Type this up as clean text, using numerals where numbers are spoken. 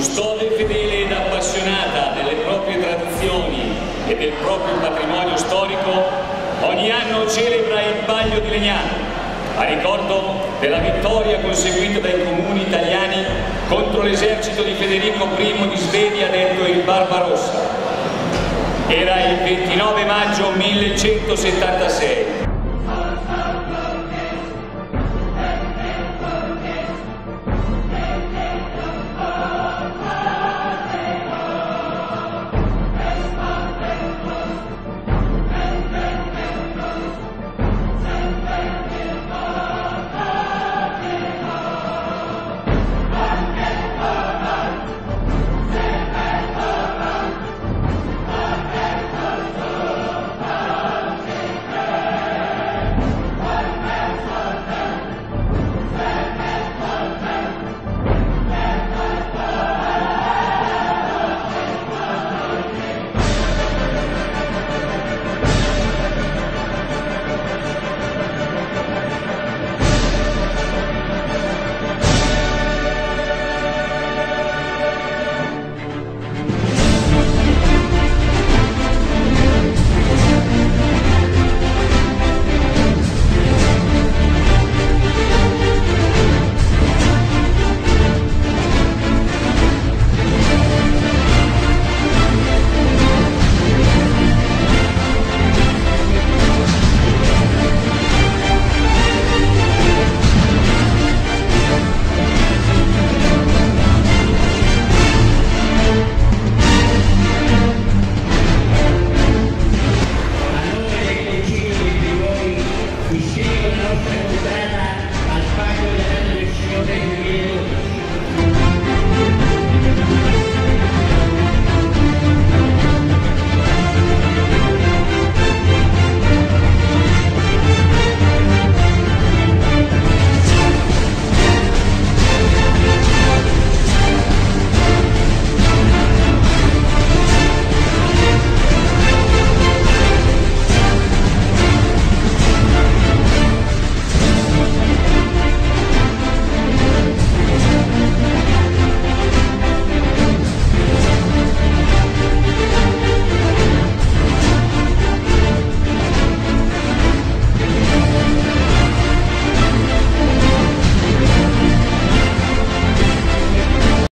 custode fedele ed appassionata delle proprie tradizioni e del proprio patrimonio storico, ogni anno celebra il Palio di Legnano, a ricordo della vittoria conseguita dai comuni italiani contro l'esercito di Federico I di Svevia, detto il Barbarossa. Era il 29 maggio 1176.